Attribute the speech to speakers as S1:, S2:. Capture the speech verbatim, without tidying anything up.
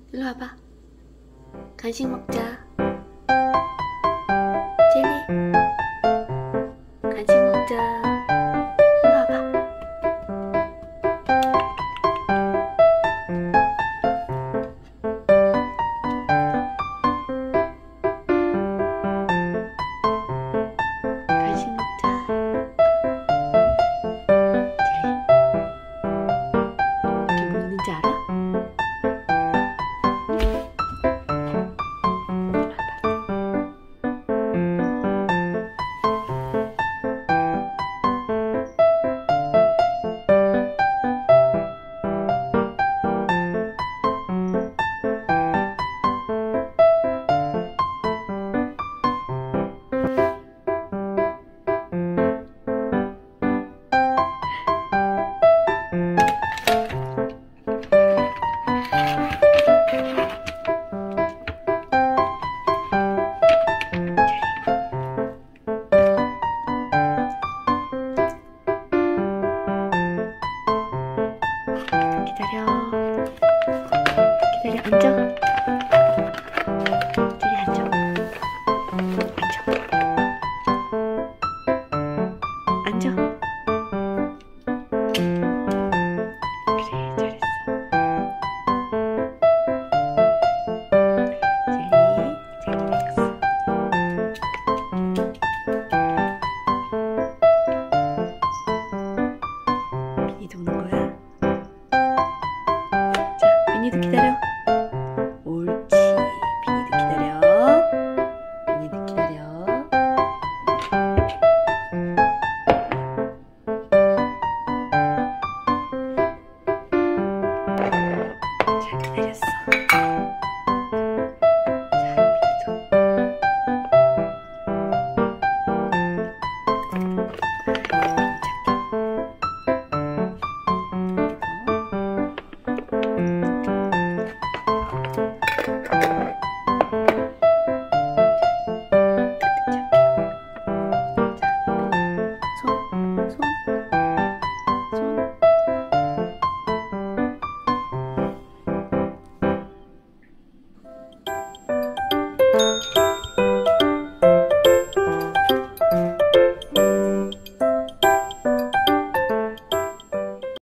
S1: 일로 와봐. 간식 먹자. 젤리. 간식 먹자. 일로 와봐. 간식 먹자. 젤리. 어떻게 먹는지 알아? 기다려. 기다려. 앉아. 저리 앉아. 앉아. 앉아. 그래, 잘했어. 젤리, 젤리 됐어. 비니도 오는 거야. 비니도 기다려. 옳지. 비니도 기다려. 비니도 기다려. 잘 기다렸어. 자, 손, 손, 손.